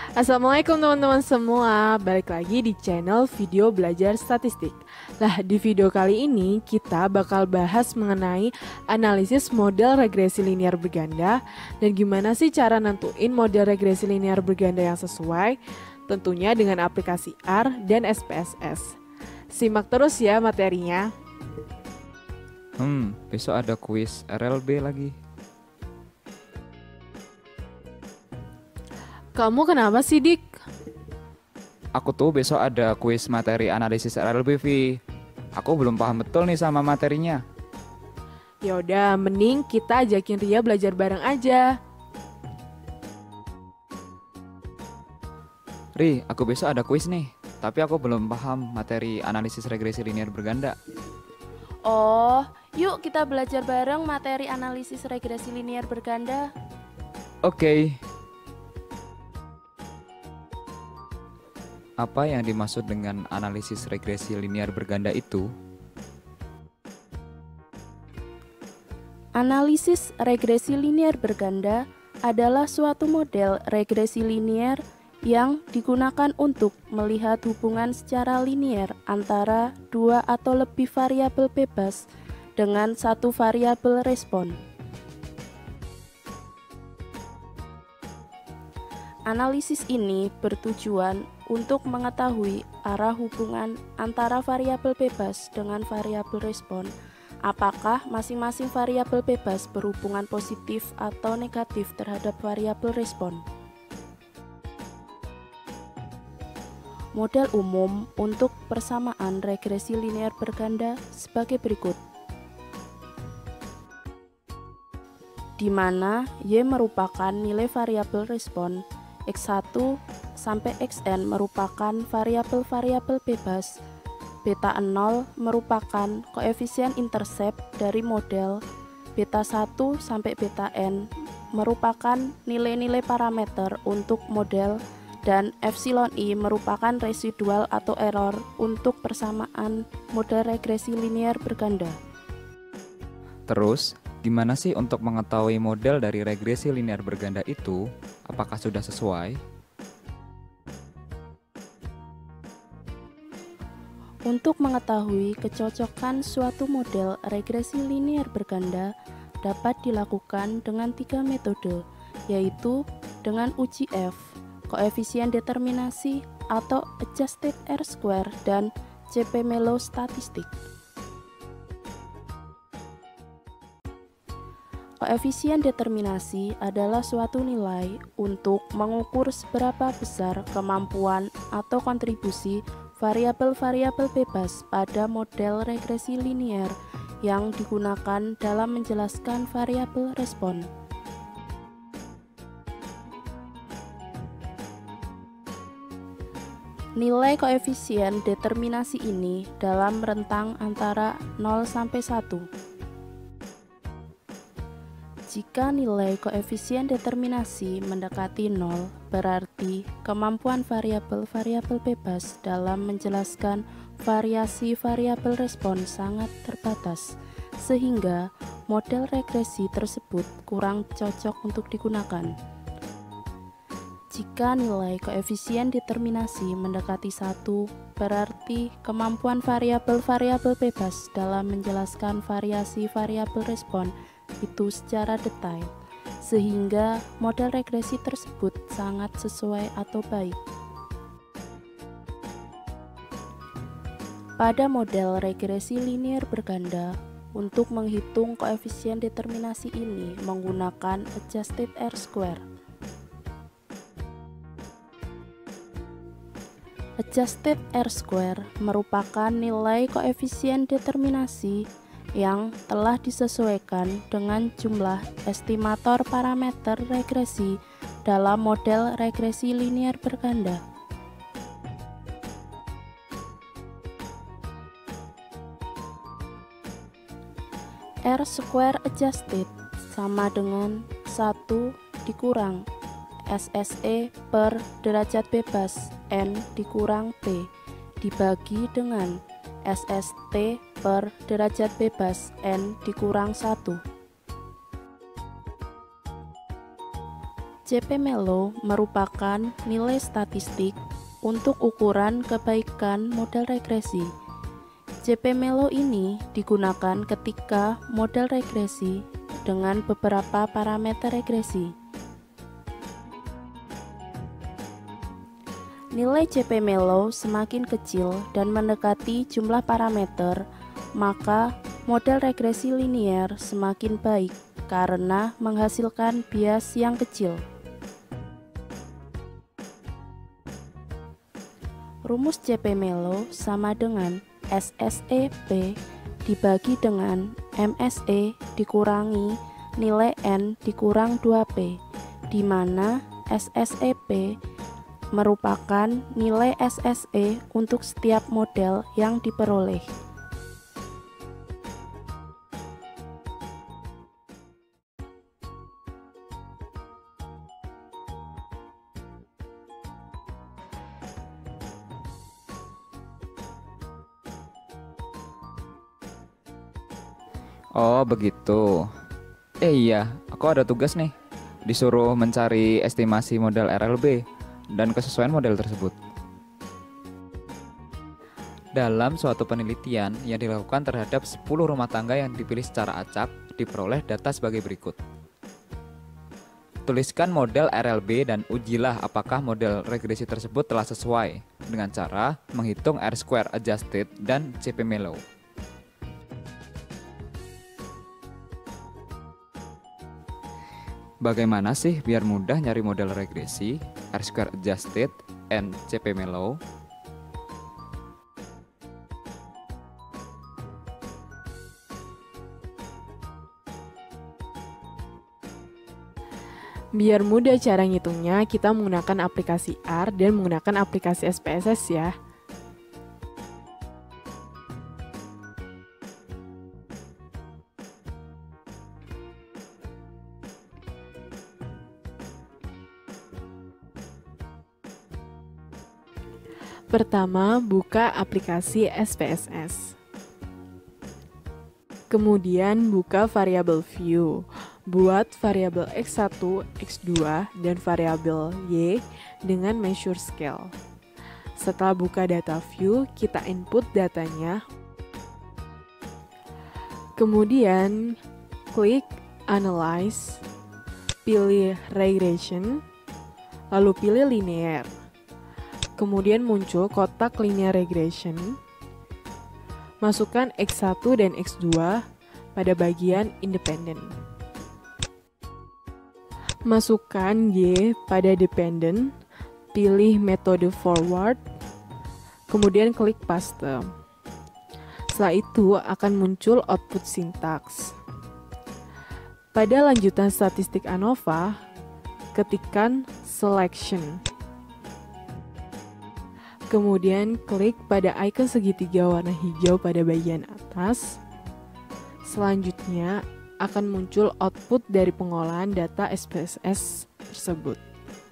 Assalamualaikum teman-teman semua, balik lagi di channel video belajar statistik. Nah, di video kali ini kita bakal bahas mengenai analisis model regresi linear berganda dan gimana sih cara nentuin model regresi linear berganda yang sesuai, tentunya dengan aplikasi R dan SPSS. Simak terus ya materinya. Besok ada kuis RLB lagi. Kamu kenapa sih, Dik? Aku tuh besok ada kuis materi analisis RLB, Vi. Aku belum paham betul nih sama materinya. Yaudah, mending kita ajakin Ria belajar bareng aja. Ri, aku besok ada kuis nih, tapi aku belum paham materi analisis regresi linear berganda. Oh, yuk kita belajar bareng materi analisis regresi linear berganda. Oke. Apa yang dimaksud dengan analisis regresi linear berganda itu? Analisis regresi linear berganda adalah suatu model regresi linear yang digunakan untuk melihat hubungan secara linear antara dua atau lebih variabel bebas dengan satu variabel respon. Analisis ini bertujuan untuk mengetahui arah hubungan antara variabel bebas dengan variabel respon. Apakah masing-masing variabel bebas berhubungan positif atau negatif terhadap variabel respon? Model umum untuk persamaan regresi linear berganda sebagai berikut, di mana Y merupakan nilai variabel respon, X1 sampai Xn merupakan variabel-variabel bebas, beta 0 merupakan koefisien intercept dari model, beta 1 sampai beta n merupakan nilai-nilai parameter untuk model, dan epsilon i merupakan residual atau error untuk persamaan model regresi linear berganda. Terus, gimana sih untuk mengetahui model dari regresi linear berganda itu? Apakah sudah sesuai? Untuk mengetahui kecocokan suatu model regresi linear berganda dapat dilakukan dengan 3 metode, yaitu dengan uji F, koefisien determinasi atau adjusted R-square, dan CP-MELO statistik. Koefisien determinasi adalah suatu nilai untuk mengukur seberapa besar kemampuan atau kontribusi variabel-variabel bebas pada model regresi linear yang digunakan dalam menjelaskan variabel respon. Nilai koefisien determinasi ini dalam rentang antara 0 sampai 1. Jika nilai koefisien determinasi mendekati 0, berarti kemampuan variabel-variabel bebas dalam menjelaskan variasi variabel respon sangat terbatas, sehingga model regresi tersebut kurang cocok untuk digunakan. Jika nilai koefisien determinasi mendekati 1, berarti kemampuan variabel-variabel bebas dalam menjelaskan variasi variabel respon itu secara detail, sehingga model regresi tersebut sangat sesuai atau baik. Pada model regresi linear berganda, untuk menghitung koefisien determinasi ini menggunakan adjusted R-square. Adjusted R-square merupakan nilai koefisien determinasi yang telah disesuaikan dengan jumlah estimator parameter regresi dalam model regresi linear berganda. R-square adjusted sama dengan 1 dikurang SSE per derajat bebas N dikurang P dibagi dengan SST per derajat bebas N dikurang 1. CP-MELO merupakan nilai statistik untuk ukuran kebaikan model regresi. CP-MELO ini digunakan ketika model regresi dengan beberapa parameter regresi. Nilai CP-MELO semakin kecil dan mendekati jumlah parameter, maka model regresi linier semakin baik karena menghasilkan bias yang kecil. Rumus CP-MELO sama dengan SSE-P dibagi dengan MSE dikurangi nilai N dikurang 2P, di mana SSE-P merupakan nilai SSE untuk setiap model yang diperoleh. Oh, begitu. Iya, aku ada tugas nih. Disuruh mencari estimasi model RLB dan kesesuaian model tersebut. Dalam suatu penelitian yang dilakukan terhadap 10 rumah tangga yang dipilih secara acak, diperoleh data sebagai berikut. Tuliskan model RLB dan ujilah apakah model regresi tersebut telah sesuai dengan cara menghitung R-square adjusted dan CP-MELO. Bagaimana sih biar mudah nyari model regresi, R-square adjusted, and CP-MELO? Biar mudah cara ngitungnya, kita menggunakan aplikasi R dan menggunakan aplikasi SPSS ya. Pertama, buka aplikasi SPSS. Kemudian buka variabel view. Buat variabel X1, X2, dan variabel Y dengan measure scale. Setelah buka data view, kita input datanya. Kemudian klik Analyze, pilih Regression, lalu pilih Linear. Kemudian muncul kotak linear regression. Masukkan X1 dan X2 pada bagian independen. Masukkan Y pada dependent, pilih metode forward, kemudian klik paste. Setelah itu akan muncul output sintaks. Pada lanjutan statistik ANOVA, ketikkan selection. Kemudian klik pada icon segitiga warna hijau pada bagian atas. Selanjutnya akan muncul output dari pengolahan data SPSS tersebut.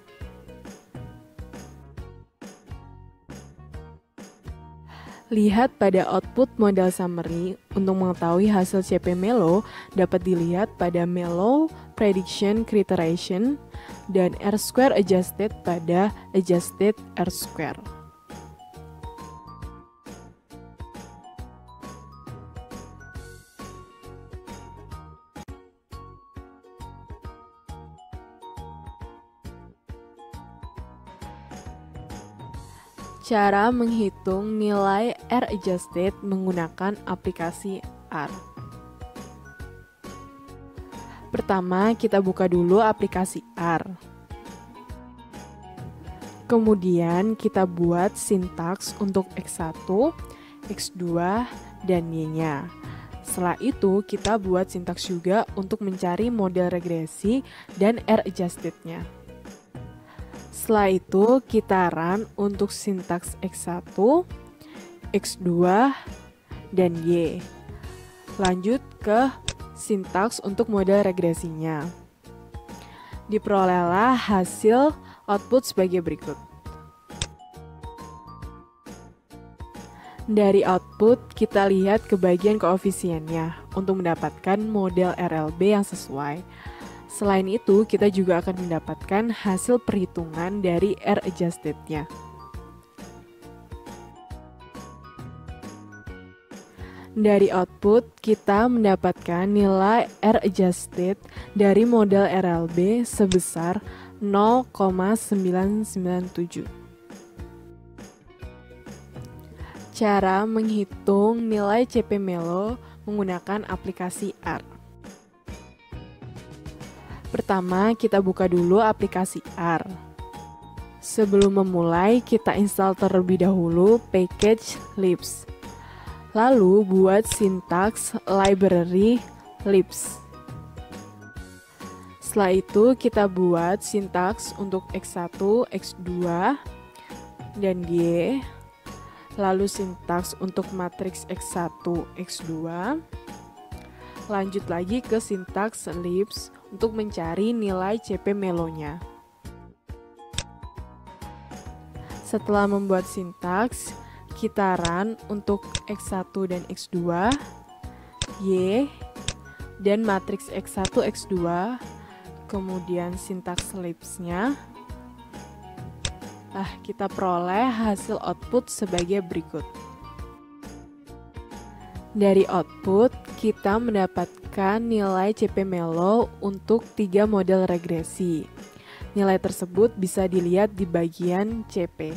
Lihat pada output model summary. Untuk mengetahui hasil CP-MELO dapat dilihat pada MELO Prediction Criterion dan R-square adjusted pada adjusted R-square. Cara menghitung nilai R-adjusted menggunakan aplikasi R. Pertama, kita buka dulu aplikasi R. Kemudian kita buat sintaks untuk X1, X2, dan Y-nya. Setelah itu, kita buat sintaks juga untuk mencari model regresi dan R-adjusted-nya. Setelah itu, kita run untuk sintaks X1, X2, dan Y. Lanjut ke sintaks untuk model regresinya. Diperolehlah hasil output sebagai berikut. Dari output, kita lihat ke bagian koefisiennya untuk mendapatkan model RLB yang sesuai. Selain itu, kita juga akan mendapatkan hasil perhitungan dari R-adjusted-nya. Dari output, kita mendapatkan nilai R-adjusted dari model RLB sebesar 0,997. Cara menghitung nilai CP-MELO menggunakan aplikasi R. Pertama, kita buka dulu aplikasi R. Sebelum memulai, kita install terlebih dahulu package libs. Lalu buat sintaks library libs. Setelah itu kita buat sintaks untuk X1, X2, dan Y. Lalu sintaks untuk matriks X1, X2. Lanjut lagi ke sintaks libs untuk mencari nilai CP-MELO-nya. Setelah membuat sintaks, kita run untuk X1 dan X2, Y, dan matriks X1, X2, kemudian sintaks libs-nya. Kita peroleh hasil output sebagai berikut. Dari output, kita mendapatkan nilai CP-MELO untuk 3 model regresi. Nilai tersebut bisa dilihat di bagian CP.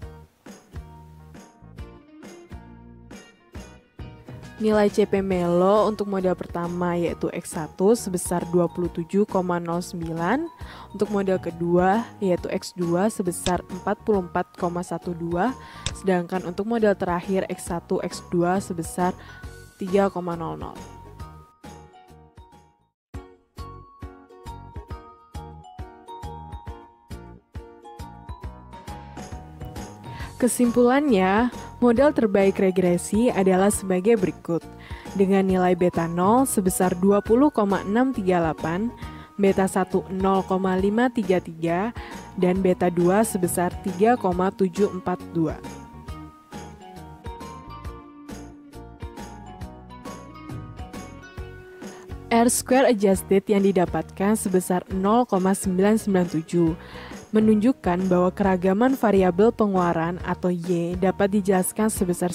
Nilai CP-MELO untuk model pertama yaitu X1 sebesar 27,09, untuk model kedua yaitu X2 sebesar 44,12, sedangkan untuk model terakhir X1, X2 sebesar 3,00. Kesimpulannya, model terbaik regresi adalah sebagai berikut. Dengan nilai beta 0 sebesar 20,638, beta 1 0,533, dan beta 2 sebesar 3,742. R-square adjusted yang didapatkan sebesar 0,997. Menunjukkan bahwa keragaman variabel pengeluaran atau Y dapat dijelaskan sebesar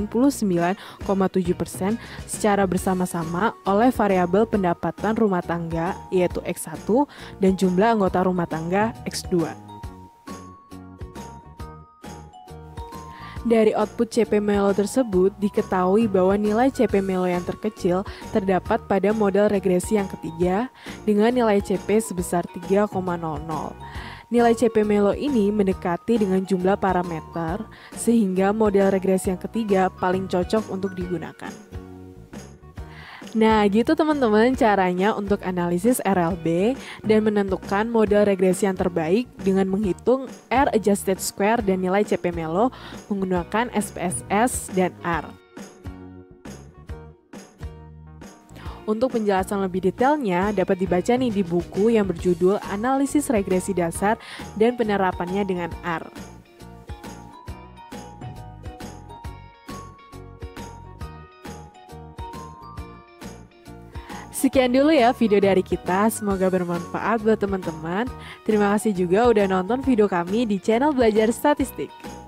99,7% secara bersama-sama oleh variabel pendapatan rumah tangga yaitu X1 dan jumlah anggota rumah tangga X2. Dari output CP-MELO tersebut diketahui bahwa nilai CP-MELO yang terkecil terdapat pada model regresi yang ketiga dengan nilai CP sebesar 3,00. Nilai CP-MELO ini mendekati dengan jumlah parameter, sehingga model regresi yang ketiga paling cocok untuk digunakan. Nah, gitu teman-teman caranya untuk analisis RLB dan menentukan model regresi yang terbaik dengan menghitung R-adjusted square dan nilai CP-MELO menggunakan SPSS dan R. Untuk penjelasan lebih detailnya dapat dibaca nih di buku yang berjudul Analisis Regresi Dasar dan Penerapannya dengan R. Sekian dulu ya video dari kita, semoga bermanfaat buat teman-teman. Terima kasih juga udah nonton video kami di channel Belajar Statistik.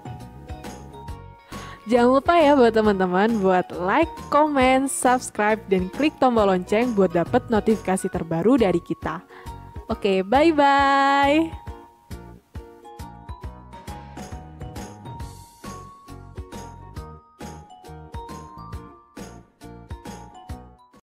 Jangan lupa ya buat teman-teman buat like, comment, subscribe, dan klik tombol lonceng buat dapat notifikasi terbaru dari kita. Oke, bye-bye!